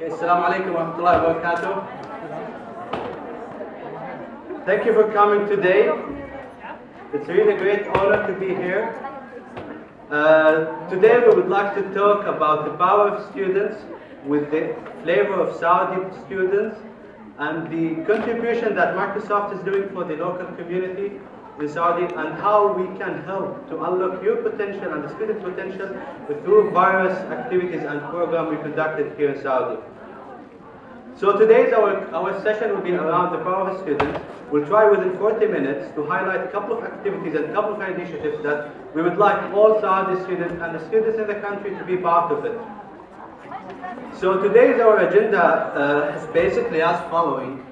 Assalamu alaikum wa rahmatullahi wa barakatuh. Thank you for coming today. It's really a great honor to be here. Today we would like to talk about the power of students with the flavor of Saudi students and the contribution that Microsoft is doing for the local community in Saudi, and how we can help to unlock your potential and the student potential through various activities and programs we conducted here in Saudi. So today's our session will be around the power of students. We'll try within 40 minutes to highlight a couple of activities and a couple of initiatives that we would like all Saudi students and the students in the country to be part of it. So today's our agenda is basically as following.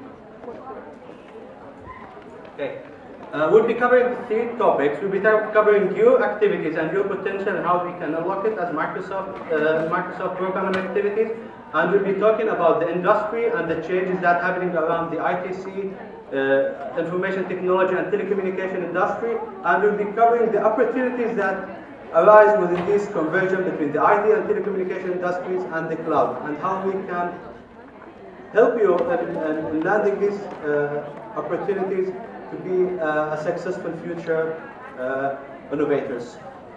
Okay. We'll be covering 3 topics. We'll be covering your activities and your potential and how we can unlock it as Microsoft program and activities. And we'll be talking about the industry and the changes that are happening around the ITC, information technology and telecommunication industry. And we'll be covering the opportunities that arise within this conversion between the IT and telecommunication industries and the cloud, and how we can help you in landing these opportunities to be a successful future innovators.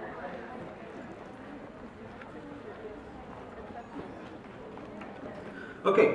Okay.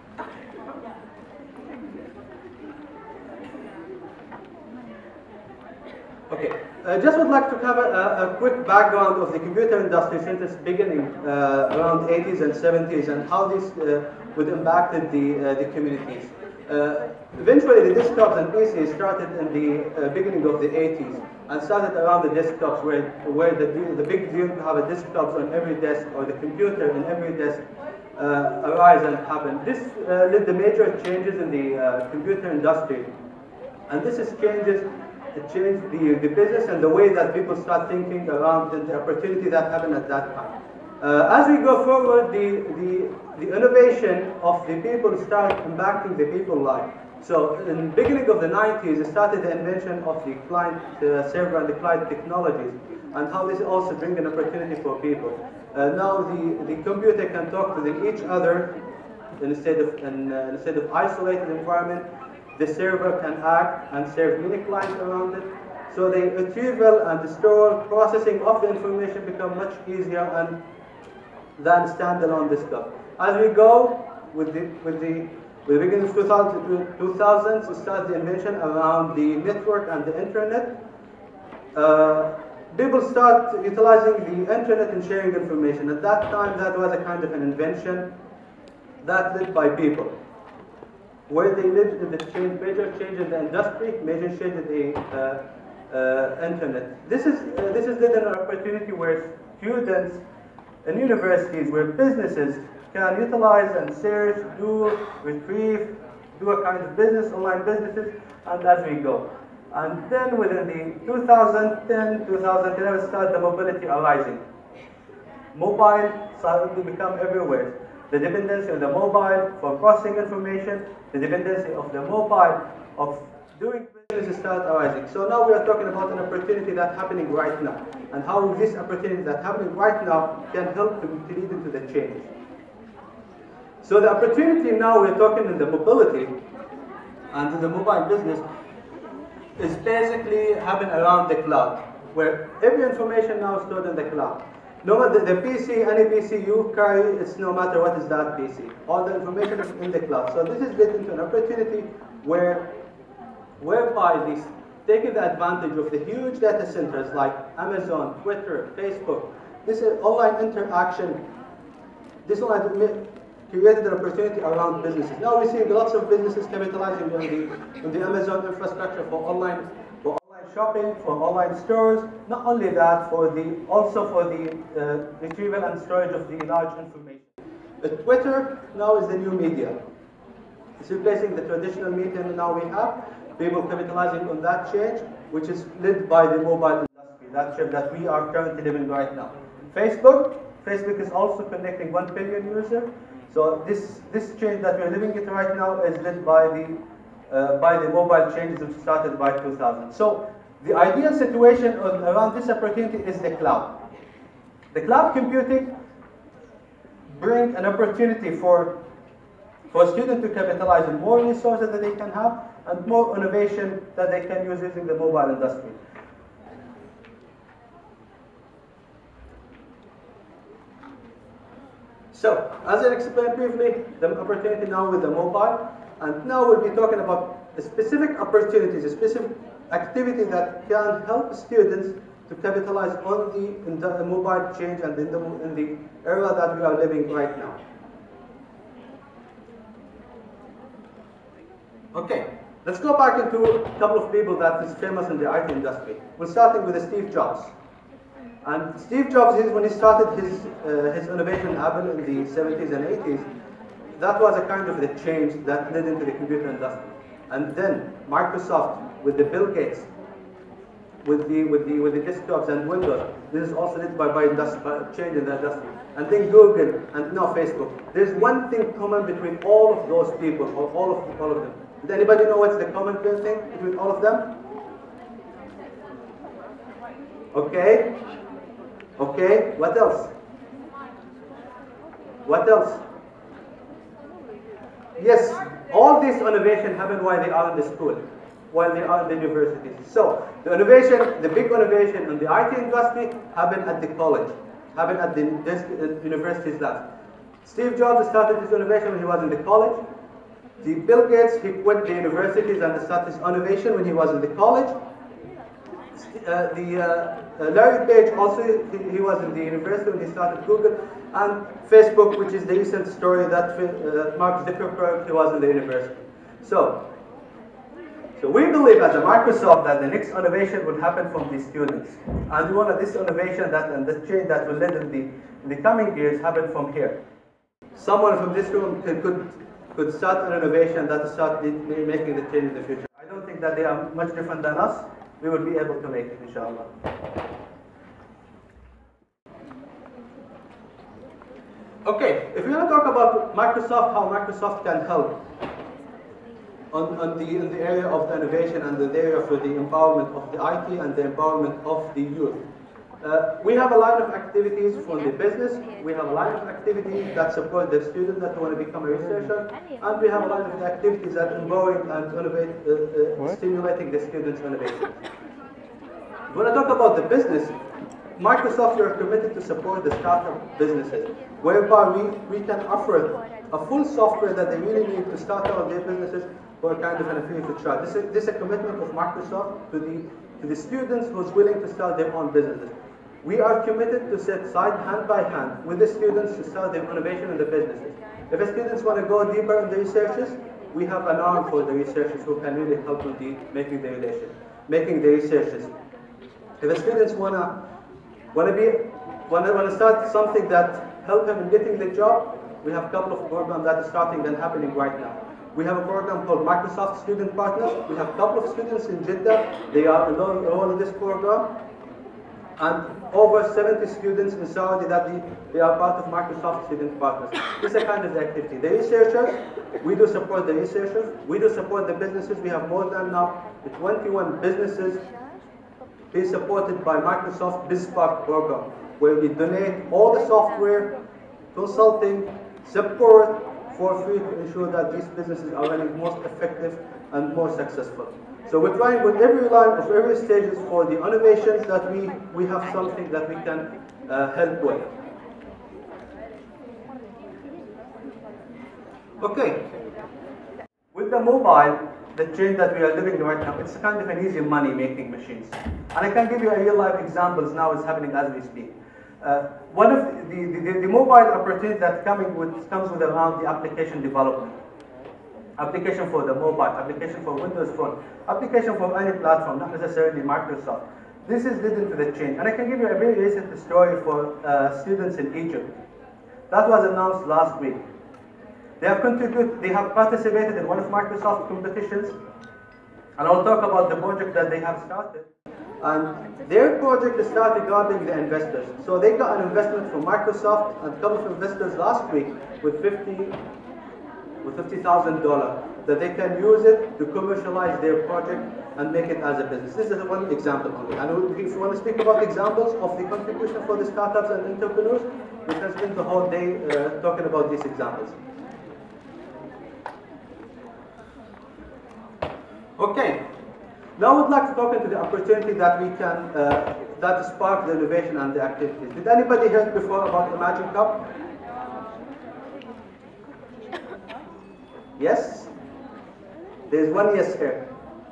Okay. I just would like to cover a quick background of the computer industry since its beginning around 80s and 70s, and how this would impact the communities. Eventually, the desktops and PCs started in the beginning of the 80s and started around the desktops, where the big deal to have a desktop on every desk or the computer in every desk arise and happen. This led to major changes in the computer industry, and this is it changed the business and the way that people start thinking around the opportunity that happened at that time. As we go forward, the innovation of the people start impacting the people's life. So in the beginning of the 90s, it started the invention of the client server and the client technologies, and how this also brings an opportunity for people. Now the computer can talk with each other instead of isolated environment. The server can act and serve many clients around it. So the retrieval and the store processing of the information become much easier than standalone desktop. As we go with the beginning of 2000s, we start the invention around the network and the internet. People start utilizing the internet and sharing information. At that time, that was a kind of an invention that led by people, where they lived in the major change in the industry, major change in the internet. This is an opportunity where students in universities, where businesses can utilize and search, retrieve, do a kind of business, online businesses, and as we go. And then within the 2010, 2011, start the mobility arising. Mobile started to become everywhere. The dependency on the mobile for processing information, the dependency of the mobile of doing business start arising. So now we are talking about an opportunity that's happening right now, and how this opportunity that's happening right now can help to lead into the change. So the opportunity now we're talking in the mobility and in the mobile business is basically happening around the cloud, where every information now is stored in the cloud. No matter the PC, any PC you carry, it's no matter what is that PC. All the information is in the cloud. So this is leading to an opportunity whereby this taking the advantage of the huge data centers like Amazon, Twitter, Facebook. This is online interaction. This online created an opportunity around businesses. Now we're seeing lots of businesses capitalizing on the Amazon infrastructure for online shopping, for online stores. Not only that, also for the retrieval and storage of the large information. Twitter now is the new media. It's replacing the traditional media now we have. People capitalizing on that change, which is led by the mobile industry, that change that we are currently living right now. Facebook is also connecting 1 billion users. So this change that we're living it right now is led by the mobile changes which started by 2000. So the ideal situation around this opportunity is the cloud. The cloud computing bring an opportunity for students to capitalize on more resources that they can have and more innovation that they can use using the mobile industry. So, as I explained briefly, the opportunity now with the mobile, and now we'll be talking about specific opportunities, a specific activity that can help students to capitalize on the mobile change and in the era that we are living right now. Okay, let's go back into a couple of people that is famous in the IT industry. We're starting with Steve Jobs. And Steve Jobs, when he started his innovation Apple in the 70s and 80s, that was a kind of the change that led into the computer industry. And then Microsoft with the Bill Gates, with the desktops and Windows, this is also led by change in the industry. And then Google and now Facebook. There's one thing common between all of those people, or all of them. Does anybody know what's the common thing between all of them? Okay. Okay, what else? What else? Yes, all this innovation happened while they are in the school, while they are in the universities. So, the innovation, the big innovation in the IT industry happened at the college, happened at the universities labs. Steve Jobs started his innovation when he was in the college. The Bill Gates, he quit the universities and started his innovation when he was in the college. Larry Page also, he was in the university when he started Google, and Facebook, which is the recent story that Mark Zuckerberg, he was in the university. So we believe as a Microsoft that the next innovation will happen from the students, and we want this innovation and the change that will lead in the coming years happen from here. Someone from this room could start an innovation that will start making the change in the future. I don't think that they are much different than us. We will be able to make it, inshallah. Okay, if we want to talk about Microsoft, how Microsoft can help in the area of the innovation and the area for the empowerment of the IT and the empowerment of the youth. We have a line of activities for the business, we have a line of activities that support the students that want to become a researcher, and we have a line of activities that empowering and stimulating the students' innovation. When I talk about the business, Microsoft, we are committed to support the startup businesses, whereby we can offer a full software that they really need to start out their businesses for a kind of an affiliate trial. This is a commitment of Microsoft to the students who's willing to start their own businesses. We are committed to sit side hand by hand with the students to start their innovation in the businesses. If the students want to go deeper in the researches, we have an arm for the researchers who can really help with making the researches. If the students want to start something that help them in getting the job, we have a couple of programs that are starting and happening right now. We have a program called Microsoft Student Partners. We have a couple of students in Jeddah. They are enrolled in this program. And over 70 students in Saudi that they are part of Microsoft Student Partners. This is a kind of activity. The researchers, we do support the researchers. We do support the businesses. We have more than now 21 businesses being supported by Microsoft BizSpark program, where we donate all the software, consulting, support for free to ensure that these businesses are running most effective and more successful. So we're trying with every line of every stages for the innovations that we have something that we can help with. Okay. With the mobile, the change that we are living right now, it's kind of an easy money-making machines. And I can give you a real-life examples now. It's happening as we speak. One of the mobile opportunity that comes with around the application development. Application for the mobile, application for Windows Phone, application for any platform, not necessarily Microsoft. This is leading to the change. And I can give you a very recent story for students in Egypt. That was announced last week. They have participated in one of Microsoft competitions, and I'll talk about the project that they have started. And their project started grabbing the investors. So they got an investment from Microsoft and a couple of investors last week with $50,000 that they can use it to commercialize their project and make it as a business. This is one example only. And if you want to speak about examples of the contribution for the startups and entrepreneurs, we can spend the whole day talking about these examples. Okay, now I would like to talk into the opportunity that we can, that spark the innovation and the activities. Did anybody heard before about Imagine Cup? Yes? There's one yes here.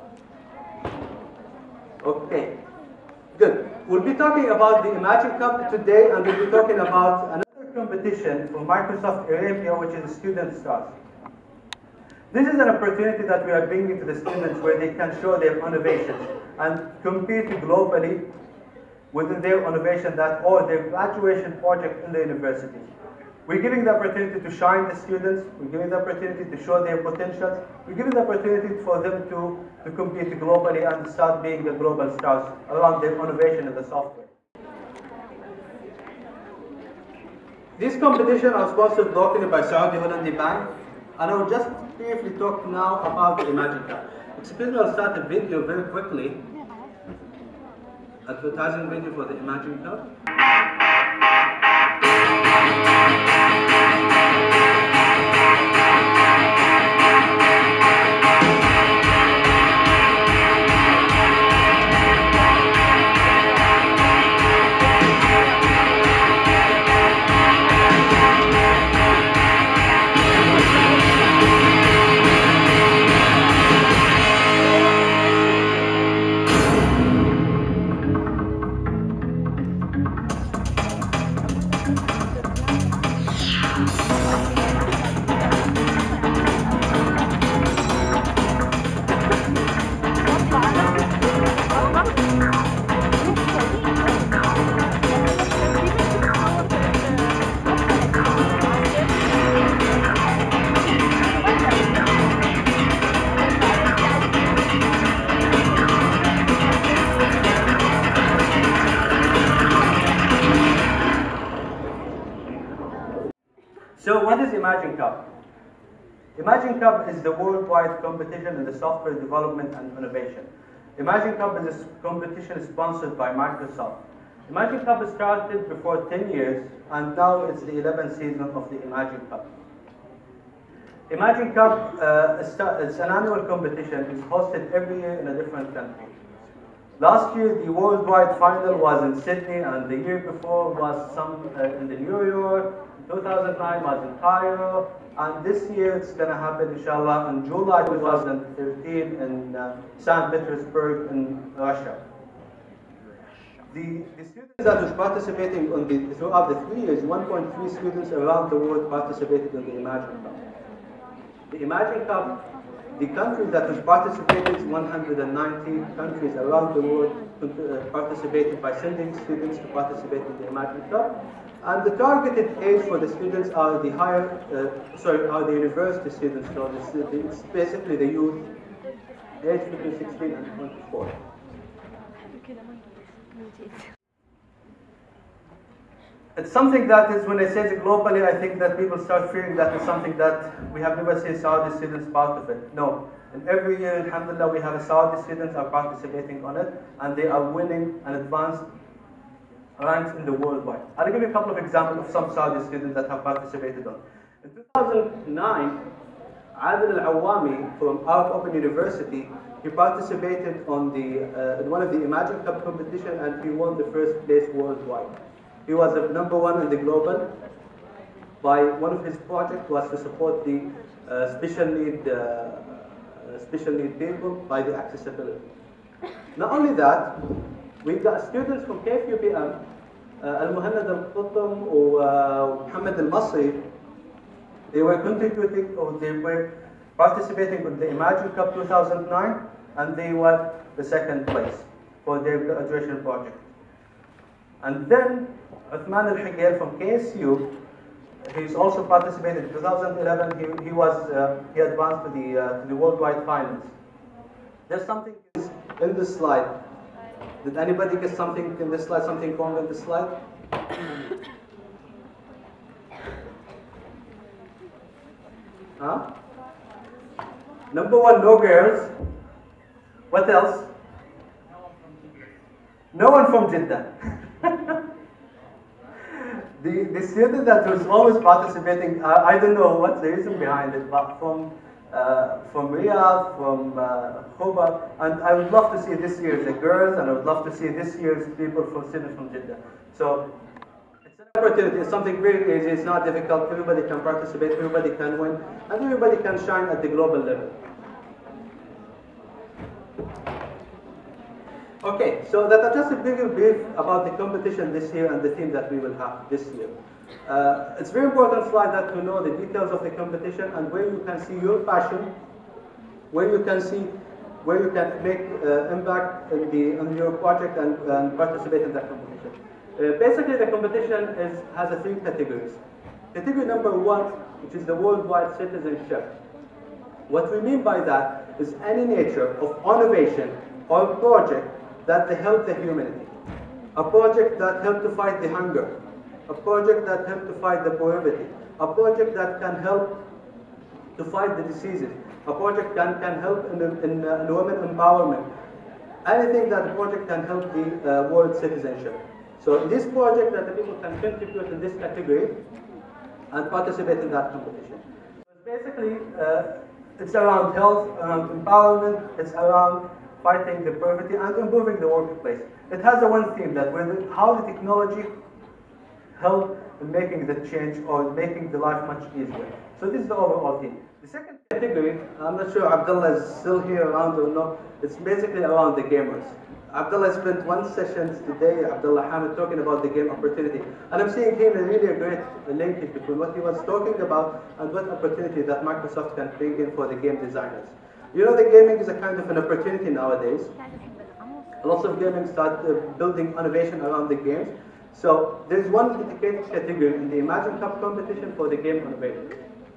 Okay, good. We'll be talking about the Imagine Cup today, and we'll be talking about another competition for Microsoft Arabia, which is Student Stars. This is an opportunity that we are bringing to the students where they can show their innovations and compete globally with their innovation or their graduation project in the university. We're giving the opportunity to shine the students, we're giving the opportunity to show their potentials, we're giving the opportunity for them to compete globally and start being the global stars around their innovation in the software. These competitions are sponsored locally by Saudi Hollandi Bank, and I will just briefly talk now about the Imagine Cup. Excuse me, I'll start a video very quickly. Advertising video for the Imagine Cup. So what is Imagine Cup? Imagine Cup is the worldwide competition in the software development and innovation. Imagine Cup is a competition sponsored by Microsoft. Imagine Cup started before 10 years, and now it's the 11th season of the Imagine Cup. Imagine Cup it's an annual competition. It's hosted every year in a different country. Last year, the worldwide final was in Sydney, and the year before was in New York. 2009 was in Cairo, and this year it's going to happen, inshallah, in July 2013 in St. Petersburg in Russia. The students that was participating throughout the 3 years, 1.3 students around the world participated in the Imagine Cup. The Imagine Cup, the countries that was participated, 190 countries around the world participated by sending students to participate in the Imagine Cup. And the targeted age for the students are the are the university students. So it's basically the youth, age between 16 and 24. It's something that is, when I say it globally, I think that people start fearing that it's something that we have never seen Saudi students part of it. No. And every year, alhamdulillah, we have Saudi students are participating on it, and they are winning an advanced ranks in the worldwide. I'll give you a couple of examples of some Saudi students that have participated on. In 2009, Adil Al-Awami from Arab Open University, he participated on in one of the Imagine Cup competition, and he won the first place worldwide. He was the #1 in the global. One of his projects was to support the special need people by the accessibility. Not only that, we got students from KFUPM, Al-Muhannad Al-Qutm and Muhammad Al-Masri. They were contributing, or they were participating in the Imagine Cup 2009, and they won the second place for their graduation project. And then Uthman Al-Higel from KSU, he's also participated in 2011. He advanced to the worldwide finals. There's something in this slide. Did anybody get something in this slide? Something wrong in this slide? Huh? Number one, no girls. What else? No one from Jeddah. The student that was always participating, I don't know what's the reason behind it, but from Riyadh, from Khobar, and I would love to see this year's the girls, and I would love to see this year's people from students from Jeddah. So it's an opportunity. It's something very easy. It's not difficult. Everybody can participate. Everybody can win, and everybody can shine at the global level. Okay, so that's just a bigger brief about the competition this year and the team that we will have this year. It's very important slide that to know the details of the competition and where you can see your passion, where you can see where you can make impact on your project and participate in that competition. Basically, the competition has three categories. Category number one, which is the worldwide citizenship. What we mean by that is any nature of innovation or project that help the humanity. A project that help to fight the hunger. A project that help to fight the poverty. A project that can help to fight the diseases. A project can help in women empowerment. Anything that a project can help the world citizenship. So this project that the people can contribute in this category and participate in that competition. So basically, it's around health, around empowerment, it's around fighting the poverty and improving the workplace. It has a one theme that how the technology help in making the change or making the life much easier. So this is the overall theme. The second category, I'm not sure Abdullah is still here around or not, it's basically around the gamers. Abdullah spent one session today, Abdullah Hamid, talking about the game opportunity. And I'm seeing here really a great linkage between what he was talking about and what opportunity that Microsoft can bring in for the game designers. You know, the gaming is a kind of an opportunity nowadays. Lots of gaming start building innovation around the games. So there's one dedicated category in the Imagine Cup competition for the game innovation.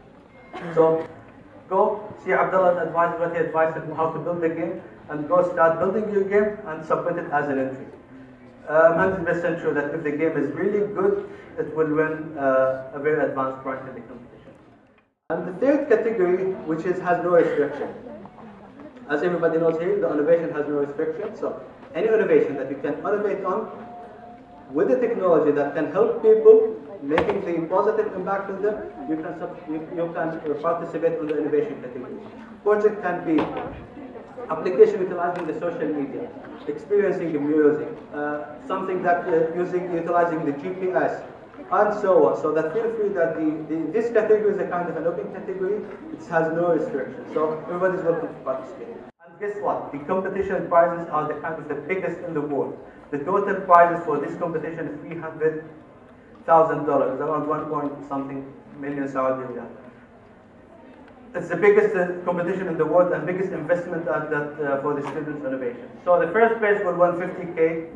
So go see Abdullah advise what he advised on how to build the game, and go start building your game and submit it as an entry. I'm 100% sure that if the game is really good, it will win a very advanced rank in the competition. And the third category, which has no restriction. As everybody knows here, the innovation has no restriction. So any innovation that you can innovate on with the technology that can help people, making the positive impact on them, you can participate in the innovation category. Project can be application utilizing the social media, experiencing the music, something that utilizing the GPS, and so on. So that feel free that this category is a kind of an open category. It has no restrictions. So everybody is welcome to participate. And guess what? The competition prizes are the kind of the biggest in the world. The total prizes for this competition is $300,000, around 1 million Saudi riyal. It's the biggest competition in the world and biggest investment for the students' innovation. So the first place will win $50,000,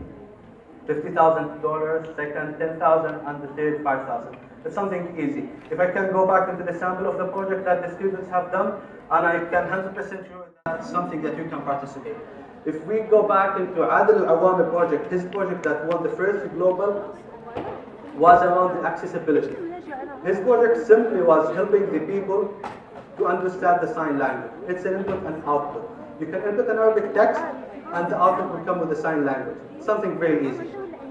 $50,000, second $10,000, and the third $5,000. It's something easy. If I can go back into the sample of the project that the students have done, and I can 100% sure that's something that you can participate. If we go back into Adil Awami project, his project that won the first global was around the accessibility. His project simply was helping the people to understand the sign language. It's an input and output. You can input an Arabic text and the output will come with the sign language. Something very easy.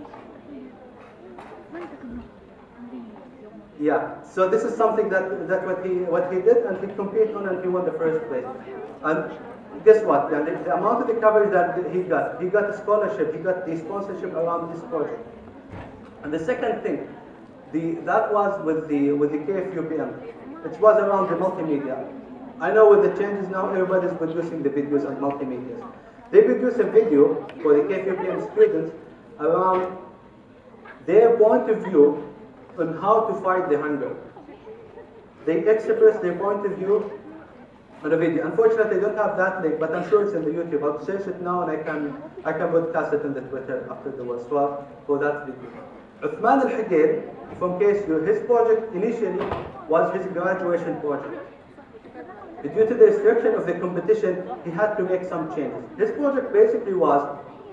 Yeah, so this is something that what he did, and he competed on and he won the first place. And guess what? The amount of the coverage that he got a scholarship, he got the sponsorship around this project. And the second thing, that was with the KFUPM. It was around the multimedia. I know with the changes now, everybody's producing the videos and multimedia. They produce a video for the KFUPM students around their point of view on how to fight the hunger. They express their point of view on a video. Unfortunately, I don't have that link, but I'm sure it's in the YouTube. I'll search it now and I can broadcast it on the Twitter afterwards for that video. Uthman Al-Hagir from KSU, his project initially was his graduation project. Due to the restriction of the competition, he had to make some changes. His project basically was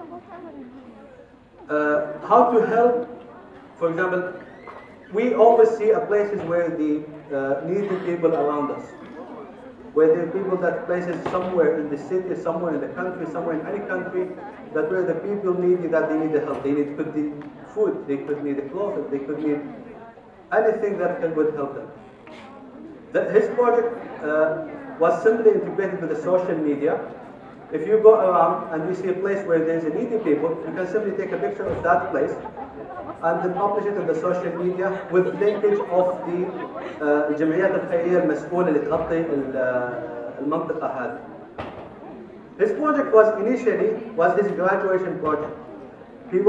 how to help, for example, we always see places where the needy people around us. where there are people that places somewhere in the city, somewhere in the country, somewhere in any country, that where the people need that they need the help. They could need food, they could need the clothing, they could need anything that would help them. His project was simply integrated with the social media. If you go around and you see a place where there's a needy people, you can simply take a picture of that place and then publish it in the social media with linkage of the الجمعيات الخيرية المسؤولة اللي تغطي المنطقة هذه. His project was his graduation project. He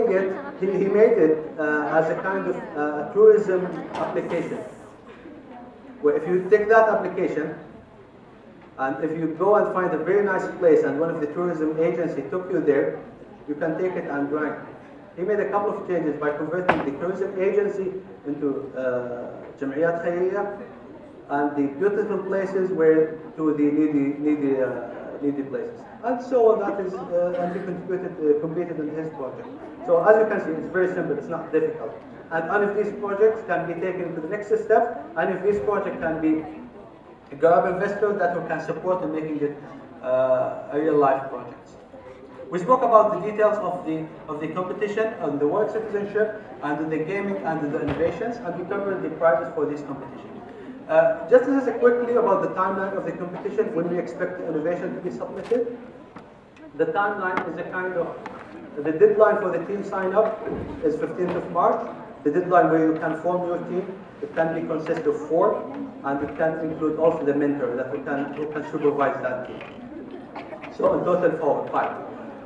made it as a kind of tourism application. Where if you take that application, and if you go and find a very nice place and one of the tourism agency took you there, you can take it and rank. He made a couple of changes by converting the tourism agency into Jam'iyat Khairiyya, and the beautiful places were to the needy places. And so on, that is, and he completed in his project. So as you can see, it's very simple, it's not difficult. And any of these projects can be taken to the next step, and if this project can be grab investors that we can support in making it a real-life project. We spoke about the details of the competition and the work citizenship and the gaming and the innovations, and we covered the prizes for this competition. Just as quickly about the timeline of the competition, when we expect the innovation to be submitted. The timeline is a kind of, the deadline for the team sign up is 15th of March. The deadline where you can form your team, it can be consist of 4, and it can include also the mentor who can supervise that team. So in total 5.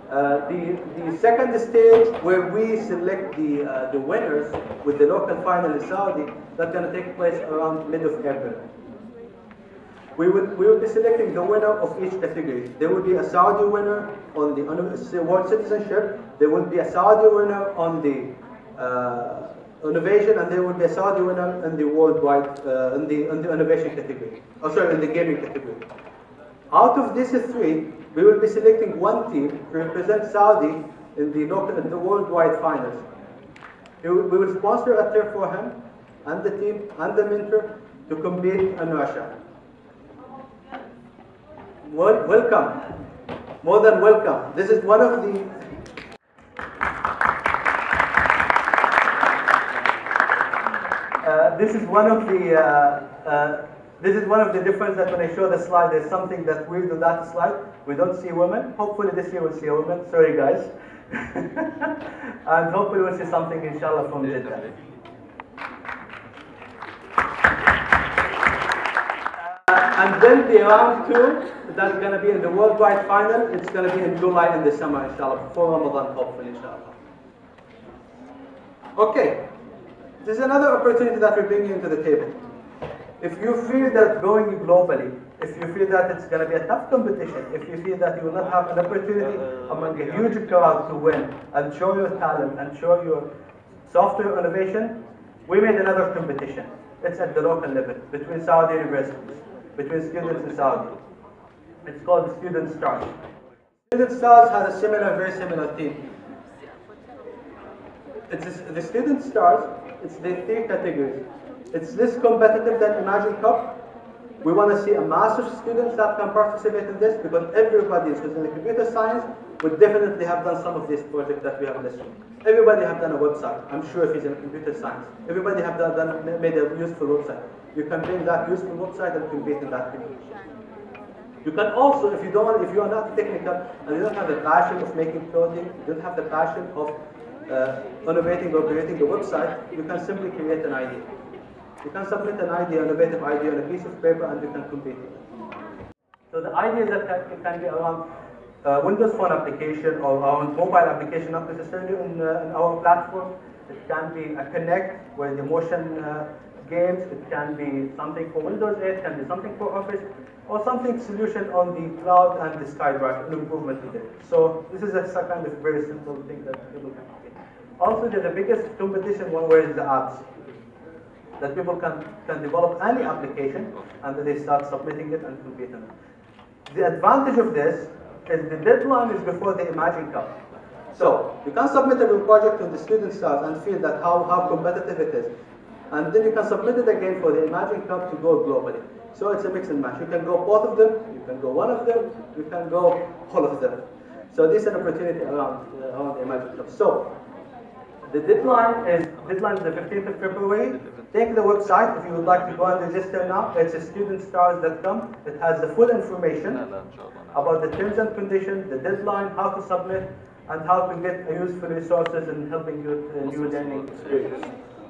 The second stage where we select the winners with the local final in Saudi, that's going to take place around mid of April. We will be selecting the winner of each category. There will be a Saudi winner on the world citizenship. There will be a Saudi winner on the innovation, and there will be a Saudi winner in the worldwide in the innovation category. Oh, sorry, in the gaming category. Out of these 3, we will be selecting one team to represent Saudi in the worldwide finals. We will sponsor a trip for him and the team and the mentor to compete in Russia. Welcome, more than welcome. This is one of the this is one of the differences that when I show the slide, there's something that's weird on that slide. We don't see women. Hopefully this year we'll see a woman. Sorry guys. And hopefully we'll see something inshallah from Jeddah. And then the round 2, that's going to be in the worldwide final. It's going to be in July in the summer inshallah, before Ramadan hopefully inshallah. Okay. This is another opportunity that we're bringing into the table. If you feel that going globally, if you feel that it's going to be a tough competition, if you feel that you will not have an opportunity among a huge crowd to win and show your talent and show your software innovation, we made another competition. It's at the local level, between Saudi universities, between students in Saudi. It's called Student Stars. Student Stars has a very similar theme. The Student Stars, it's the 3 categories. It's less competitive than Imagine Cup. We want to see a mass of students that can participate in this, because everybody who's in the computer science would definitely have done some of these projects that we have listed. Everybody have done a website. I'm sure if he's in computer science. Everybody have made a useful website. You can bring that useful website and compete in that competition. You can also, if you are not technical and you don't have the passion of making clothing, you don't have the passion of innovating or creating a website, you can simply create an idea. You can submit an idea, an innovative idea on a piece of paper, and you can compete with it. So the ideas that can be around Windows Phone application or around mobile application, not necessarily in our platform. It can be a Connect, where the motion games. It can be something for Windows 8, it can be something for Office, or something solution on the cloud and the SkyDrive, an improvement to it. So this is a kind of very simple thing that people can create. Also, the biggest competition one where is the apps. That people can develop any application and then they start submitting it and competing it. The advantage of this is the deadline is before the Imagine Cup. So you can submit a project to the Student Stars and feel that how competitive it is. And then you can submit it again for the Imagine Cup to go globally. So it's a mix and match. You can go both of them, you can go one of them, you can go all of them. So this is an opportunity around the Imagine Cup. So the deadline is the 15th of February. Take the website if you would like to go and register now. It's studentstars.com. It has the full information about the terms and conditions, the deadline, how to submit, and how to get useful resources in helping you new learning experience.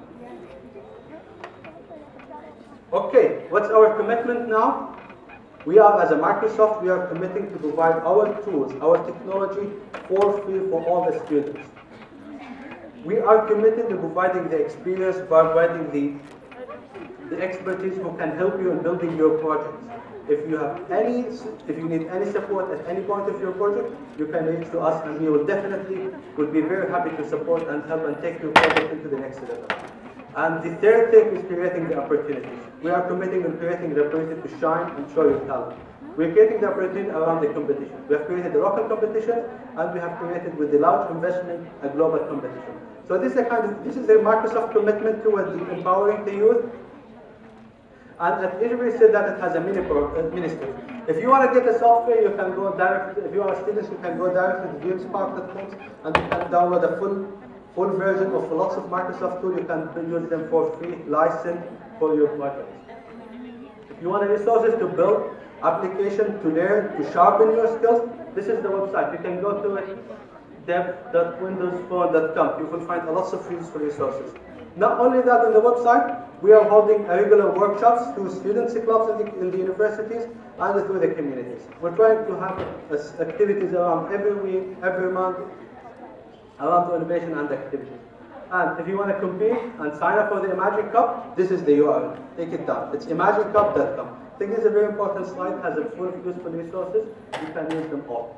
Okay, what's our commitment now? We are, as a Microsoft, we are committing to provide our tools, our technology for free for all the students. We are committed to providing the experience, providing the expertise who can help you in building your projects. If you need any support at any point of your project, you can reach to us, and we will definitely be very happy to support and help and take your project into the next level. And the third thing is creating the opportunities. We are committing and creating the opportunity to shine and show your talent. We're creating the opportunity around the competition. We have created the local competition, and we have created with the large investment a global competition. So this is a Microsoft commitment towards empowering the youth. And at Israel said that it has a ministry. If you want to get the software, you can go direct. If you are students, you can go directly to gamespark.com and you can download a full version of lots of Microsoft tools. You can use them for free, license for your projects. If you want resources to build application, to learn, to sharpen your skills, this is the website. You can go to it, dev.windowsphone.com. You will find lots of useful resources. Not only that, on the website, we are holding regular workshops through students' clubs in the universities and through the communities. We're trying to have activities around every week, every month, around the innovation and activities. And if you want to compete and sign up for the Imagine Cup, this is the URL. Take it down. It's imaginecup.com. I think this is a very important slide. It has a full of useful resources. You can use them all.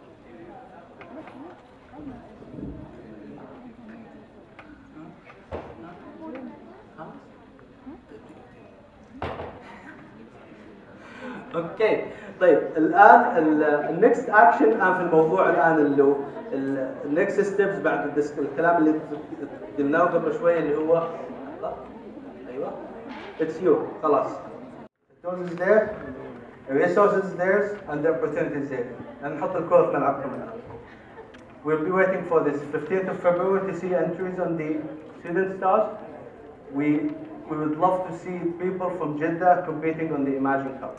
اوكي طيب الان النكست اكشن الان في الموضوع الان اللي النكست ستيبس بعد الكلام اللي قلناه قبل شويه اللي هو ايوه اتس يو خلاص التولز is there, the resources is there, and the opportunity is there. نحط الكره في ملعبكم الان. We'll be waiting for this 15th of February to see entries on the student stars. We would love to see people from Jeddah competing on the Imagine Cup.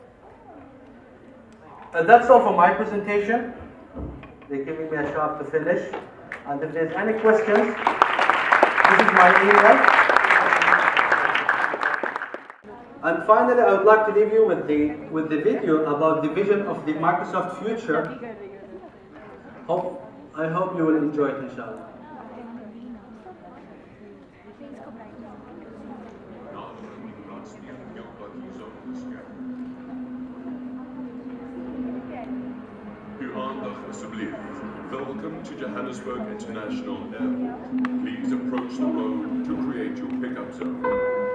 That's all for my presentation. They're giving me a shot to finish. And if there's any questions, this is my email. And finally, I would like to leave you with the video about the vision of the Microsoft future. I hope you will enjoy it, inshallah. Welcome to Johannesburg International Airport. Please approach the road to create your pickup zone.